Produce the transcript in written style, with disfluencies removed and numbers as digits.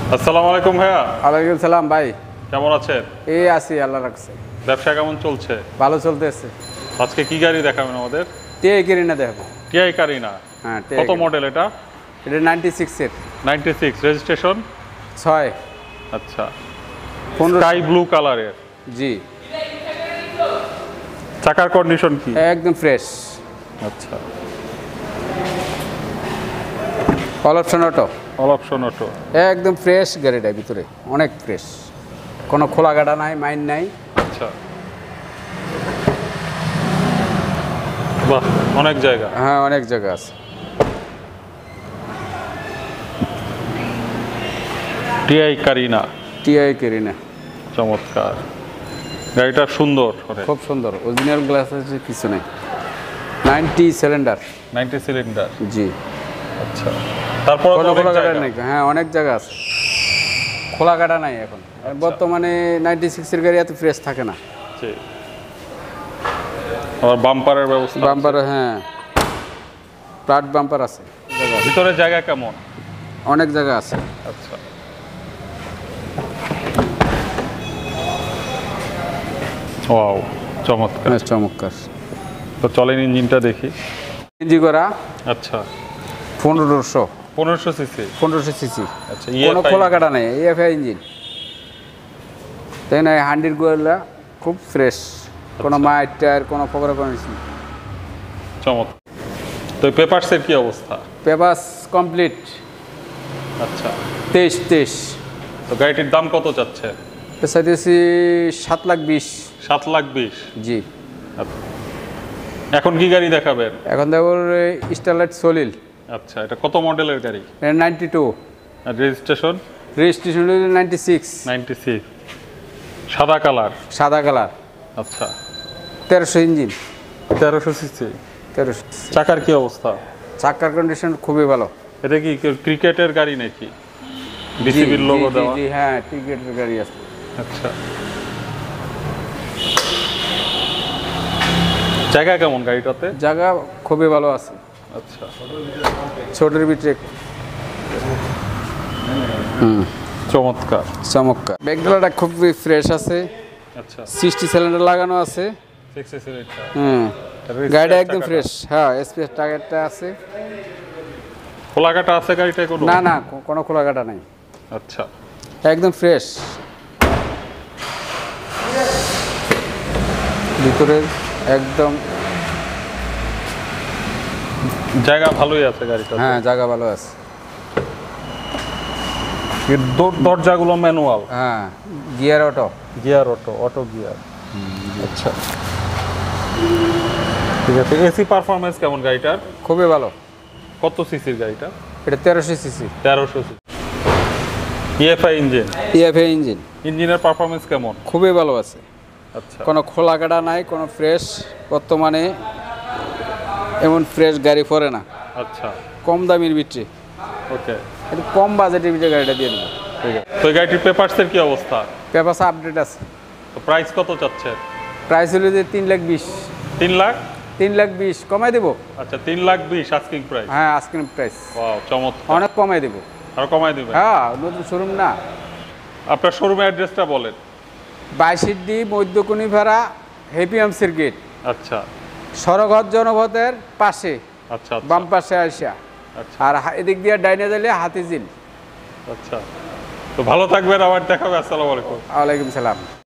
আসসালামু আলাইকুম ভাইয়া। ওয়ালাইকুম সালাম ভাই, কেমন আছেন? এই আছি, আল্লাহ রাখছে। ব্যবসা কেমন চলছে? ভালো চলতেছে। আজকে কি গাড়ি দেখাবেন আমাদের? টিআই কিনা দেখো। টিআই কারিনা। হ্যাঁ, কত মডেল এটা? এটা 96 এর। 96 রেজিস্ট্রেশন 6। আচ্ছা, স্কাই ব্লু কালারের। জি। চাকার কন্ডিশন কি? একদম ফ্রেশ। আচ্ছা, all option auto. All option auto. একদম ফ্রেশ গাড়িটা, ভিতরে অনেক ফ্রেশ, কোনো খোলা গাড়া নাই, মাইন নাই। আচ্ছা, বাহ, অনেক জায়গা। হ্যাঁ, অনেক জায়গা আছে। টিআই কারিনা। টিআই কিনা। চমৎকার, গাড়িটা সুন্দর, খুব সুন্দর, অরিজিনাল গ্লাস আছে, কিছু নেই। 90 সিলিন্ডার। 90 সিলিন্ডার। জি। আচ্ছা, তারপর কোনো খোলা গাড়া নাই। হ্যাঁ, অনেক জায়গা আছে, খোলা গাড়া নাই এখন। বর্তমানে 96 এর গাড়ি এত ফ্রেশ থাকে না। জি। আর বাম্পারের ব্যবস্থা? বাম্পার, হ্যাঁ, ফ্ল্যাট বাম্পার আছে। ভিতরে জায়গা কেমন? অনেক জায়গা আছে। আচ্ছা, ওয়াও, চমৎকার। বেশ চমৎকার। তো চলেন ইঞ্জিনটা দেখি। ইঞ্জি করা। আচ্ছা, 1500 1500 সিসি। 1500 সিসি। আচ্ছা, কোনো খোলা কাটা নেই, এফআই ইঞ্জিন। তাই না, হান্ডির গোলা খুব ফ্রেশ, কোনো মাইট টায়ার, কোনো ফোকরা, কোনো কিছু নেই। চমৎকার। তো পেপারসের কি অবস্থা? Papers complete. আচ্ছা, 23। তো গাড়িটির দাম কত চাচ্ছে? চাইতেছি 7,20,000। 7,20,000। জি। আচ্ছা, এখন কি গাড়ি দেখাবেন? এখন দেখো স্টারলাইট সলিল। আচ্ছা, এটা কত মডেলের গাড়ি? 92। আর রেজিস্ট্রেশন? রেজিস্ট্রেশন 96। 96। সাদা কালার। সাদা কালার। আচ্ছা, 1300 ইঞ্জিন। 1300 সিসি। 1300। চাকার কি অবস্থা? চাকার কন্ডিশন খুবই ভালো। এটা কি ক্রিকেটের গাড়ি নাকি? বিসিবির লোগো দেওয়া? জি, হ্যাঁ, টিকেটের গাড়ি আছে। আচ্ছা, জায়গা কেমন গাড়িটাতে? জায়গা খুবই ভালো আছে। আচ্ছা, ছোটের ভিতরে। চমৎকার। চমৎকার। ব্যাকডালাটা খুবই ফ্রেশ আছে। আচ্ছা, 60 সিলিন্ডার লাগানো আছে। 6 সিলিন্ডার। হুম, গাড়িটা একদম ফ্রেশ। হ্যাঁ, স্পেস টায়ারটা আছে। খোলা কাটা আছে গাড়িটায় কোনো? না না, কোনো খোলা কাটা নাই। আচ্ছা, একদম ফ্রেশ। ভিতরে একদম জায়গা ভালোই আছে গাড়িটা। হ্যাঁ, জায়গা ভালো আছে। দরজাগুলো ম্যানুয়াল? হ্যাঁ, gear auto. Gear auto, auto gear. আচ্ছা, ঠিক আছে। এসি পারফরমেন্স কেমন গাড়িটার? খুবই ভালো। কত সিসির গাড়িটা? এটা 1300 CC. 1300 CC. EFI engine? EFI engine. ইঞ্জিনের পারফরমেন্স কেমন? খুবই ভালো আছে। আচ্ছা, কোনো খোলা কাটা নাই, কোনো ফ্রেশ। বর্তমানে এমন ফ্রেশ গাড়ি পড়ে না। আচ্ছা, কম দামের ভিতরে। ওকে, একটু কম বাজেটের ভিতরে গাড়িটা দিয়ে দেবো। ঠিক আছে। তো এই গাড়িটির পেপারসের কি অবস্থা? পেপার আপডেট আছে। তো প্রাইস কত চাচ্ছে? প্রাইস হলো যে 3,20,000। 3 লাখ? 3,20,000 কমাই দেবো। আচ্ছা, 3,20,000 আস্কিং প্রাইস? হ্যাঁ, আজকের প্রাইস। ওয়াও, চমৎকার। অনেক কমাই দেবো। আর কমাই দিবেন? হ্যাঁ, নতুন শোরুম না। আপনার শোরুমের অ্যাড্রেসটা বলেন। 22 মধ্যকুনি ভাড়া, হ্যাপিয়াম সার্কিট। আচ্ছা, সড়কঘাট জনপথের পাশে। আচ্ছা, বাম পাশে আসা। আচ্ছা, আর এদিক দিয়ে ডাইনে দিলে হাতিঝিল। আচ্ছা। তো ভালো থাকবেন, আবার দেখা হবে। আসসালামু আলাইকুম। ওয়ালাইকুম সালাম।